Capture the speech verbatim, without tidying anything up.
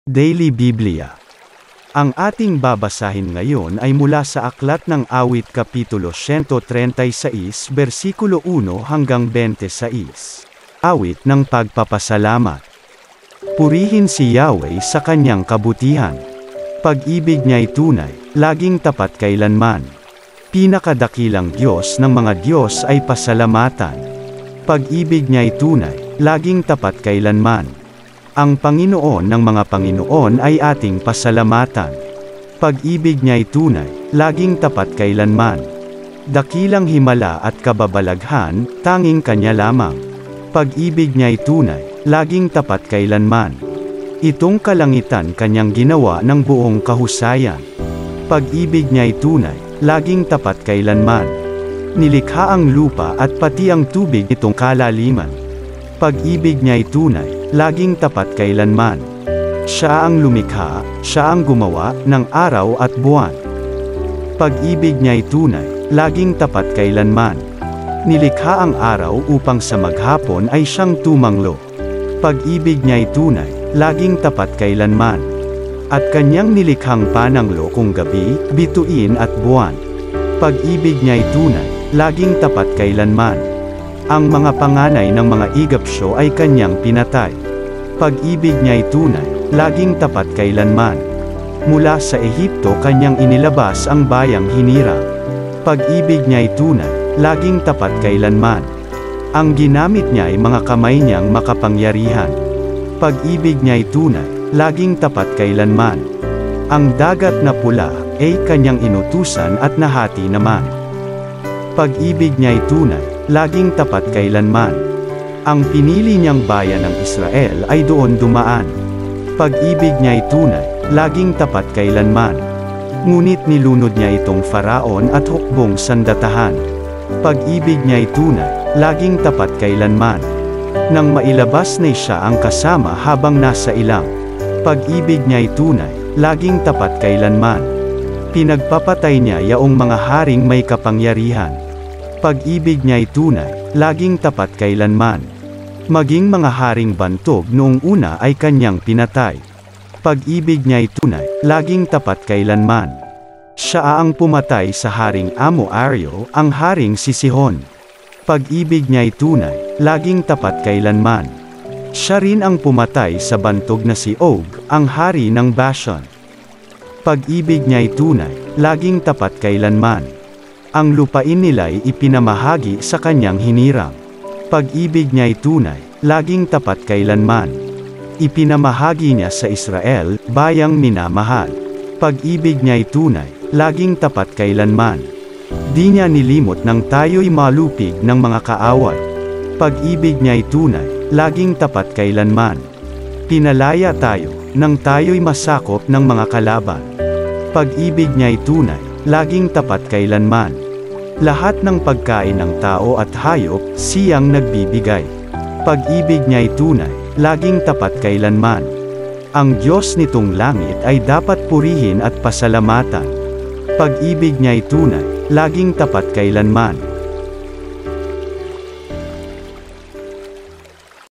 Daily Biblia. Ang ating babasahin ngayon ay mula sa Aklat ng Awit Kapitulo one thirty-six versikulo one hanggang twenty-six. Awit ng pagpapasalamat. Purihin si Yahweh sa kanyang kabutihan. Pag-ibig niya'y tunay, laging tapat kailanman. Pinakadakilang Diyos ng mga Diyos ay pasalamatan. Pag-ibig niya'y tunay, laging tapat kailanman. Ang Panginoon ng mga Panginoon ay ating pasalamatan. Pag-ibig niya'y tunay, laging tapat kailanman. Dakilang himala at kababalaghan, tanging Kanya lamang. Pag-ibig niya'y tunay, laging tapat kailanman. Itong kalangitan Kanyang ginawa ng buong kahusayan. Pag-ibig niya'y tunay, laging tapat kailanman. Nilikha ang lupa at pati ang tubig itong kalaliman. Pag-ibig niya'y tunay, laging tapat kailanman. Siya ang lumikha, siya ang gumawa ng araw at buwan. Pag-ibig niya'y tunay, laging tapat kailanman. Nilikha ang araw upang sa maghapon ay siyang tumanglo. Pag-ibig niya'y tunay, laging tapat kailanman. At kanyang nilikhang pananglo kung gabi, bituin at buwan. Pag-ibig niya'y tunay, laging tapat kailanman. Ang mga panganay ng mga Igapsyo ay kanyang pinatay. Pag-ibig niya'y tunay, laging tapat kailanman. Mula sa Ehipto kanyang inilabas ang bayang hinirang. Pag-ibig niya'y tunay, laging tapat kailanman. Ang ginamit niya ay mga kamay niyang makapangyarihan. Pag-ibig niya'y tunay, laging tapat kailanman. Ang dagat na pula ay kanyang inutusan at nahati naman. Pag-ibig niya'y tunay, laging tapat kailanman. Ang pinili niyang bayan ng Israel ay doon dumaan. Pag-ibig niya'y tunay, laging tapat kailanman. Ngunit nilunod niya itong Faraon at hukbong sandatahan. Pag-ibig niya'y tunay, laging tapat kailanman. Nang mailabas na siya ang kasama habang nasa ilang. Pag-ibig niya'y tunay, laging tapat kailanman. Pinagpapatay niya yaong mga haring may kapangyarihan. Pag-ibig niya'y tunay, laging tapat kailanman. Maging mga haring bantog noong una ay kanyang pinatay. Pag-ibig niya'y tunay, laging tapat kailanman. Siya ang pumatay sa haring Amo Aryo, ang haring si Sihon. Pag-ibig niya'y tunay, laging tapat kailanman. Siya rin ang pumatay sa bantog na si Og, ang hari ng Bashan. Pag-ibig niya'y tunay, laging tapat kailanman. Ang lupain nila'y ipinamahagi sa kanyang hinirang. Pag-ibig niya'y tunay, laging tapat kailanman. Ipinamahagi niya sa Israel, bayang minamahal. Pag-ibig niya'y tunay, laging tapat kailanman. Di niya nilimot nang tayo'y malupig ng mga kaaway. Pag-ibig niya'y tunay, laging tapat kailanman. Pinalaya tayo, nang tayo'y masakop ng mga kalaban. Pag-ibig niya'y tunay, laging tapat kailanman. Lahat ng pagkain ng tao at hayop, siyang nagbibigay. Pag-ibig niya'y tunay, laging tapat kailanman. Ang Diyos nitong langit ay dapat purihin at pasalamatan. Pag-ibig niya'y tunay, laging tapat kailanman.